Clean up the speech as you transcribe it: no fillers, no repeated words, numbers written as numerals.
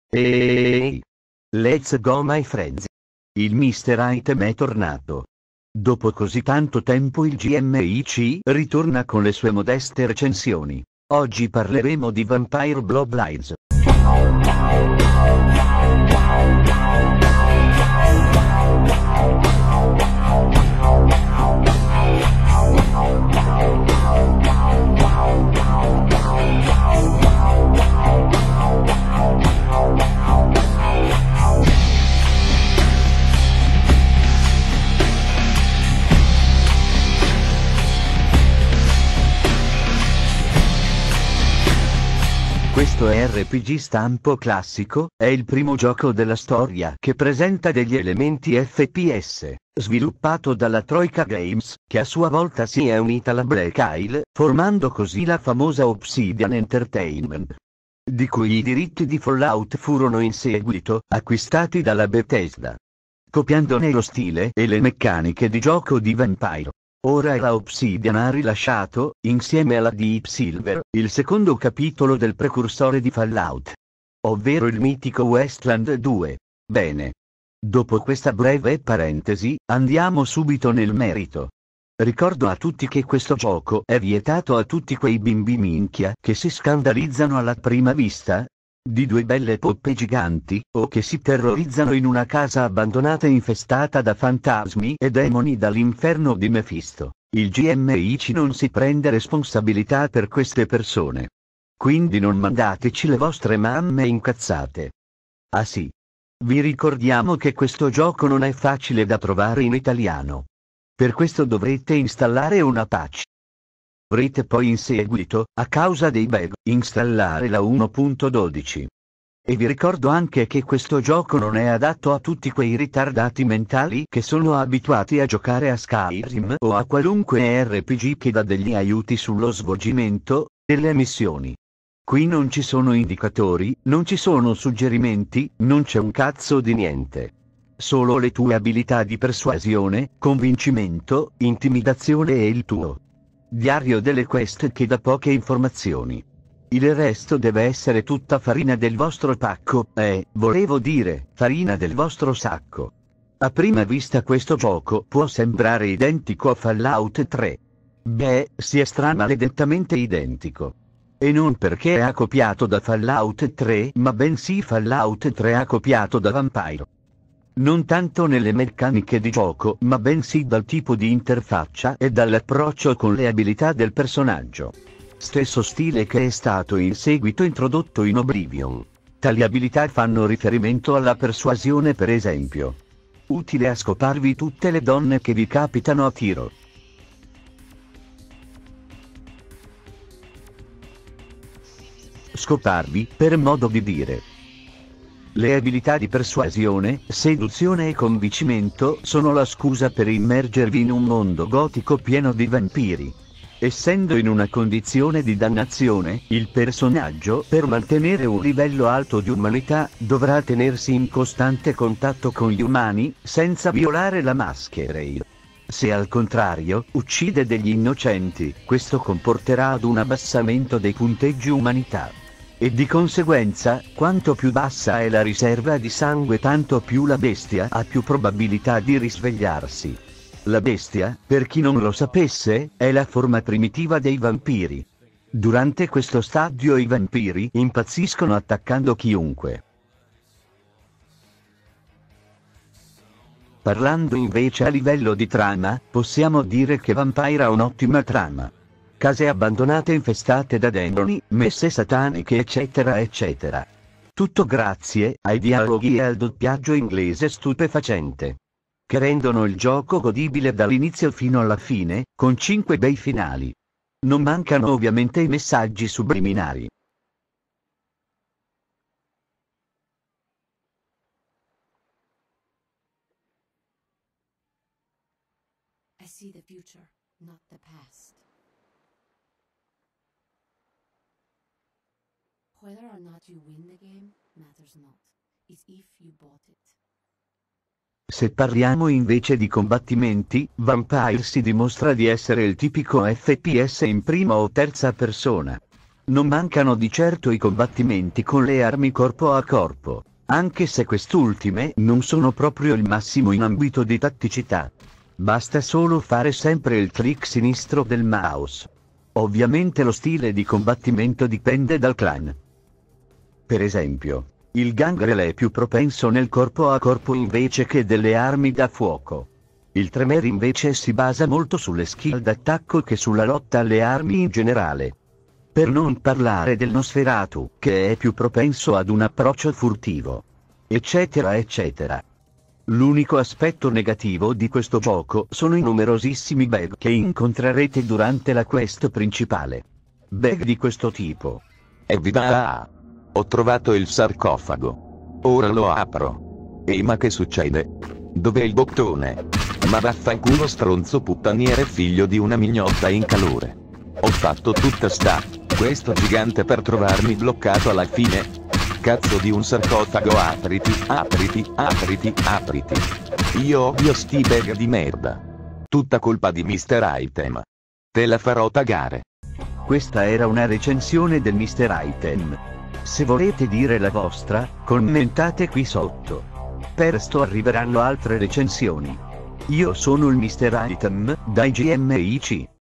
Ehi! Let's go my friends! Il Mister Item è tornato. Dopo così tanto tempo il GMIC ritorna con le sue modeste recensioni. Oggi parleremo di Vampire Bloodlines. Questo RPG stampo classico è il primo gioco della storia che presenta degli elementi FPS, sviluppato dalla Troika Games, che a sua volta si è unita alla Black Isle, formando così la famosa Obsidian Entertainment, di cui i diritti di Fallout furono in seguito acquistati dalla Bethesda, copiandone lo stile e le meccaniche di gioco di Vampire. Ora la Obsidian ha rilasciato, insieme alla Deep Silver, il secondo capitolo del precursore di Fallout, ovvero il mitico Wasteland 2. Bene. Dopo questa breve parentesi, andiamo subito nel merito. Ricordo a tutti che questo gioco è vietato a tutti quei bimbi minchia che si scandalizzano alla prima vista di due belle poppe giganti, o che si terrorizzano in una casa abbandonata infestata da fantasmi e demoni dall'inferno di Mephisto. Il GMIC non si prende responsabilità per queste persone. Quindi non mandateci le vostre mamme incazzate. Ah sì. Vi ricordiamo che questo gioco non è facile da trovare in italiano. Per questo dovrete installare una patch. Dovrete poi in seguito, a causa dei bug, installare la 1.12. E vi ricordo anche che questo gioco non è adatto a tutti quei ritardati mentali che sono abituati a giocare a Skyrim o a qualunque RPG che dà degli aiuti sullo svolgimento delle missioni. Qui non ci sono indicatori, non ci sono suggerimenti, non c'è un cazzo di niente. Solo le tue abilità di persuasione, convincimento, intimidazione e il tuo diario delle quest che dà poche informazioni. Il resto deve essere tutta farina del vostro pacco, volevo dire, farina del vostro sacco. A prima vista questo gioco può sembrare identico a Fallout 3. Beh, si è maledettamente identico. E non perché è copiato da Fallout 3, ma bensì Fallout 3 ha copiato da Vampire. Non tanto nelle meccaniche di gioco, ma bensì dal tipo di interfaccia e dall'approccio con le abilità del personaggio. Stesso stile che è stato in seguito introdotto in Oblivion. Tali abilità fanno riferimento alla persuasione, per esempio. Utile a scoparvi tutte le donne che vi capitano a tiro. Scoparvi, per modo di dire. Le abilità di persuasione, seduzione e convincimento sono la scusa per immergervi in un mondo gotico pieno di vampiri. Essendo in una condizione di dannazione, il personaggio, per mantenere un livello alto di umanità, dovrà tenersi in costante contatto con gli umani, senza violare la maschera. Se al contrario, uccide degli innocenti, questo comporterà ad un abbassamento dei punteggi umanità. E di conseguenza, quanto più bassa è la riserva di sangue, tanto più la bestia ha più probabilità di risvegliarsi. La bestia, per chi non lo sapesse, è la forma primitiva dei vampiri. Durante questo stadio i vampiri impazziscono attaccando chiunque. Parlando invece a livello di trama, possiamo dire che Vampire ha un'ottima trama. Case abbandonate infestate da demoni, messe sataniche eccetera eccetera. Tutto grazie ai dialoghi e al doppiaggio inglese stupefacente, che rendono il gioco godibile dall'inizio fino alla fine, con 5 bei finali. Non mancano ovviamente i messaggi subliminari. I see the future, not the past. Whether or not you win the game matters not. It's if you bought it. Se parliamo invece di combattimenti, Vampire si dimostra di essere il tipico FPS in prima o terza persona. Non mancano di certo i combattimenti con le armi corpo a corpo, anche se quest'ultime non sono proprio il massimo in ambito di tatticità. Basta solo fare sempre il clic sinistro del mouse. Ovviamente lo stile di combattimento dipende dal clan. Per esempio, il Gangrel è più propenso nel corpo a corpo invece che delle armi da fuoco. Il Tremere invece si basa molto sulle skill d'attacco che sulla lotta alle armi in generale. Per non parlare del Nosferatu, che è più propenso ad un approccio furtivo. Eccetera eccetera. L'unico aspetto negativo di questo gioco sono i numerosissimi bug che incontrerete durante la quest principale. Bug di questo tipo. Evviva! Ho trovato il sarcofago. Ora lo apro. Ehi, ma che succede? Dov'è il bottone? Ma vaffanculo, stronzo puttaniere figlio di una mignotta in calore. Ho fatto tutta questo gigante per trovarmi bloccato alla fine. Cazzo di un sarcofago, apriti, apriti, apriti, apriti. Io odio sti bug di merda. Tutta colpa di Mr. Item. Te la farò tagare. Questa era una recensione del Mr. Item. Se volete dire la vostra, commentate qui sotto. Presto arriveranno altre recensioni. Io sono il Mr. Item, da IGMIC.